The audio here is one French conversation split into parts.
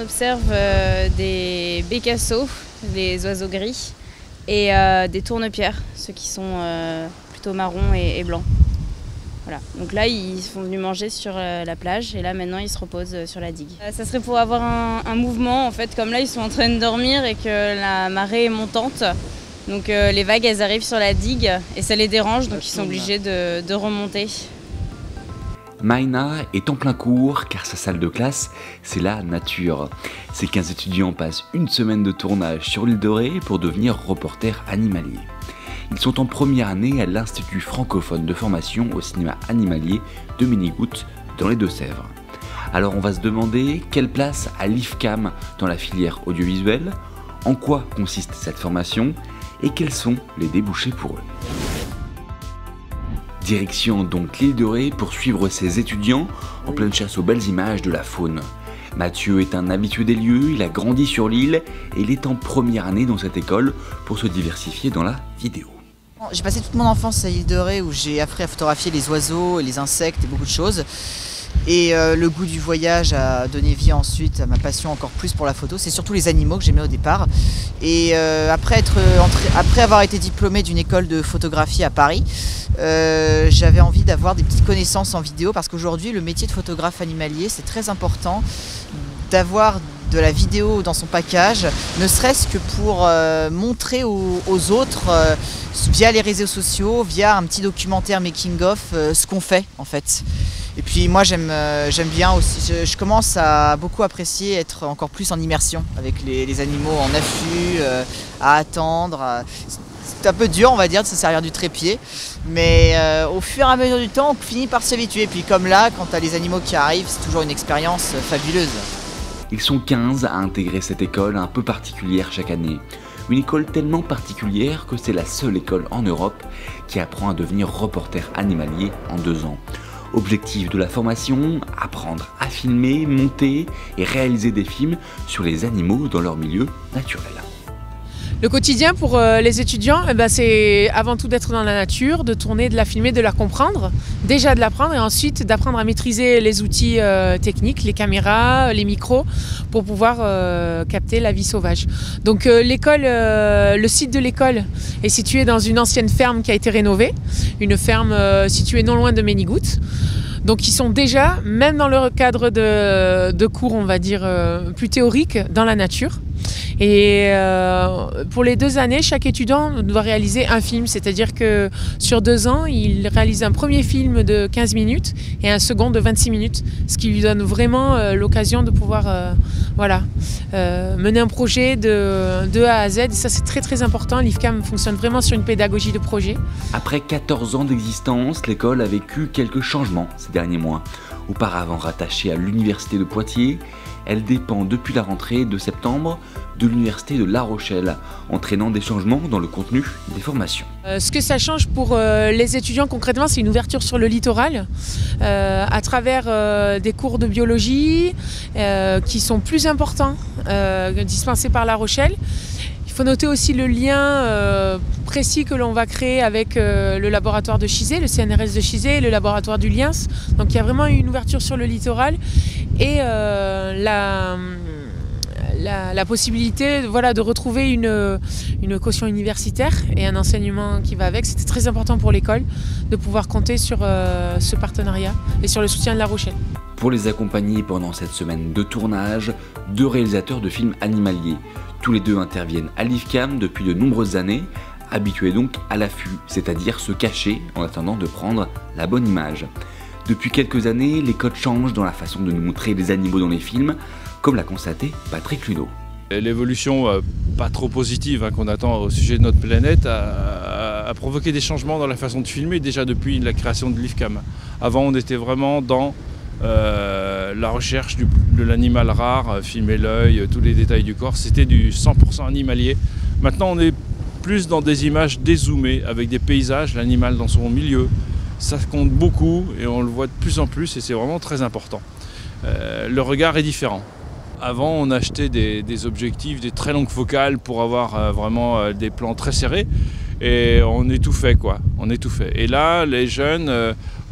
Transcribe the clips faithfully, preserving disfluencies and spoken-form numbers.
observe euh, des bécassos, les oiseaux gris, et euh, des tournepierres, ceux qui sont euh, plutôt marrons et, et blancs. Voilà. Donc là, ils sont venus manger sur euh, la plage et là maintenant ils se reposent euh, sur la digue. Euh, ça serait pour avoir un, un mouvement, en fait, comme là ils sont en train de dormir et que la marée est montante. Donc euh, les vagues elles arrivent sur la digue et ça les dérange, donc ils sont obligés de, de remonter. Maïna est en plein cours car sa salle de classe, c'est la nature. Ces quinze étudiants passent une semaine de tournage sur l'île de Ré pour devenir reporters animaliers. Ils sont en première année à l'Institut francophone de formation au cinéma animalier de Ménigoutte dans les Deux-Sèvres. Alors on va se demander quelle place a l'I F C A M dans la filière audiovisuelle, en quoi consiste cette formation et quels sont les débouchés pour eux. Direction donc l'île de Ré pour suivre ses étudiants en pleine chasse aux belles images de la faune. Mathieu est un habitué des lieux, il a grandi sur l'île et il est en première année dans cette école pour se diversifier dans la vidéo. J'ai passé toute mon enfance à l'île de Ré où j'ai appris à photographier les oiseaux, les insectes et beaucoup de choses. Et euh, le goût du voyage a donné vie ensuite à ma passion encore plus pour la photo. C'est surtout les animaux que j'aimais au départ. Et euh, après, être entré, après avoir été diplômé d'une école de photographie à Paris, euh, j'avais envie d'avoir des petites connaissances en vidéo parce qu'aujourd'hui, le métier de photographe animalier, c'est très important d'avoir de la vidéo dans son package, ne serait-ce que pour euh, montrer aux, aux autres, euh, via les réseaux sociaux, via un petit documentaire making-of, euh, ce qu'on fait en fait. Et puis moi j'aime euh, j'aime bien aussi, je, je commence à beaucoup apprécier être encore plus en immersion avec les, les animaux en affût, euh, à attendre. À... C'est un peu dur on va dire de se servir du trépied, mais euh, au fur et à mesure du temps on finit par s'habituer. Et puis comme là, quand tu as les animaux qui arrivent, c'est toujours une expérience fabuleuse. Ils sont quinze à intégrer cette école un peu particulière chaque année. Une école tellement particulière que c'est la seule école en Europe qui apprend à devenir reporter animalier en deux ans. Objectif de la formation, apprendre à filmer, monter et réaliser des films sur les animaux dans leur milieu naturel. Le quotidien pour euh, les étudiants, eh ben, c'est avant tout d'être dans la nature, de tourner, de la filmer, de la comprendre, déjà de l'apprendre et ensuite d'apprendre à maîtriser les outils euh, techniques, les caméras, les micros, pour pouvoir euh, capter la vie sauvage. Donc euh, l'école, euh, le site de l'école est situé dans une ancienne ferme qui a été rénovée, une ferme euh, située non loin de Ménigoutte. Donc ils sont déjà, même dans le cadre de, de cours, on va dire, euh, plus théoriques, dans la nature. Et euh, pour les deux années, chaque étudiant doit réaliser un film, c'est-à-dire que sur deux ans, il réalise un premier film de quinze minutes et un second de vingt-six minutes, ce qui lui donne vraiment euh, l'occasion de pouvoir euh, voilà, euh, mener un projet de, de A à Z. Et ça, c'est très très important. L'I F C A M fonctionne vraiment sur une pédagogie de projet. Après quatorze ans d'existence, l'école a vécu quelques changements ces derniers mois. Auparavant rattachée à l'université de Poitiers, elle dépend depuis la rentrée de septembre de l'université de La Rochelle, entraînant des changements dans le contenu des formations. Euh, ce que ça change pour euh, les étudiants concrètement, c'est une ouverture sur le littoral euh, à travers euh, des cours de biologie euh, qui sont plus importants, euh, dispensés par La Rochelle. Il faut noter aussi le lien euh, précis que l'on va créer avec euh, le laboratoire de Chizé, le C N R S de Chizé, le laboratoire du Liens. Donc il y a vraiment une ouverture sur le littoral et euh, la, la, la possibilité voilà, de retrouver une, une caution universitaire et un enseignement qui va avec. C'était très important pour l'école de pouvoir compter sur euh, ce partenariat et sur le soutien de La Rochelle. Pour les accompagner pendant cette semaine de tournage, deux réalisateurs de films animaliers. Tous les deux interviennent à l'I F C A M depuis de nombreuses années, habitués donc à l'affût, c'est-à-dire se cacher en attendant de prendre la bonne image. Depuis quelques années, les codes changent dans la façon de nous montrer les animaux dans les films, comme l'a constaté Patrick Luneau. L'évolution euh, pas trop positive hein, qu'on attend au sujet de notre planète a, a, a provoqué des changements dans la façon de filmer déjà depuis la création de l'I F C A M. Avant, on était vraiment dans Euh, la recherche du, de l'animal rare, euh, filmer l'œil, tous les détails du corps, c'était du cent pour cent animalier. Maintenant on est plus dans des images dézoomées avec des paysages, l'animal dans son milieu. Ça compte beaucoup et on le voit de plus en plus et c'est vraiment très important. Euh, le regard est différent. Avant on achetait des, des objectifs, des très longues focales pour avoir euh, vraiment euh, des plans très serrés et on étouffait quoi, on étouffait. Et là les jeunes euh,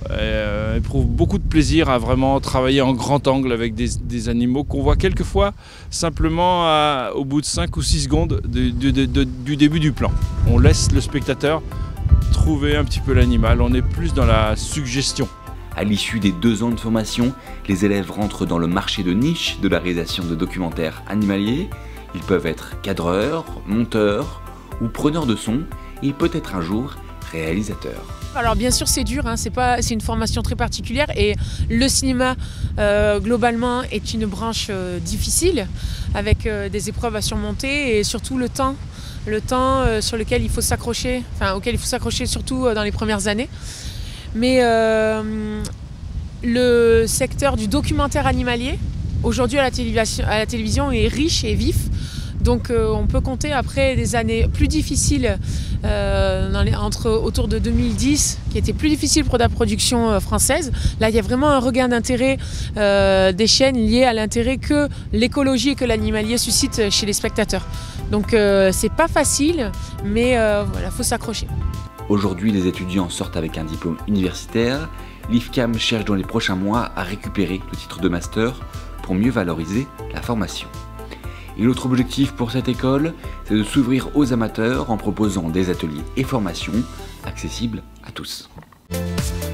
euh, éprouvent beaucoup de plaisir à vraiment travailler en grand angle avec des, des animaux qu'on voit quelquefois simplement à, au bout de cinq ou six secondes de, de, de, de, du début du plan. On laisse le spectateur trouver un petit peu l'animal, on est plus dans la suggestion. À l'issue des deux ans de formation, les élèves rentrent dans le marché de niche de la réalisation de documentaires animaliers. Ils peuvent être cadreurs, monteurs ou preneurs de son et peut-être un jour réalisateurs. Alors bien sûr c'est dur, hein, c'est pas, c'est une formation très particulière et le cinéma euh, globalement est une branche euh, difficile avec euh, des épreuves à surmonter et surtout le temps, le temps euh, sur lequel il faut s'accrocher, enfin auquel il faut s'accrocher surtout euh, dans les premières années. Mais euh, le secteur du documentaire animalier, aujourd'hui à la télévision, à la télévision est riche et vif. Donc euh, on peut compter après des années plus difficiles, euh, dans les, entre, autour de deux mille dix, qui étaient plus difficiles pour la production euh, française. Là, il y a vraiment un regain d'intérêt euh, des chaînes lié à l'intérêt que l'écologie et que l'animalier suscitent chez les spectateurs. Donc euh, c'est pas facile, mais euh, voilà, faut s'accrocher. Aujourd'hui, les étudiants sortent avec un diplôme universitaire. L'I F C A M cherche dans les prochains mois à récupérer le titre de master pour mieux valoriser la formation. Et l'autre objectif pour cette école, c'est de s'ouvrir aux amateurs en proposant des ateliers et formations accessibles à tous.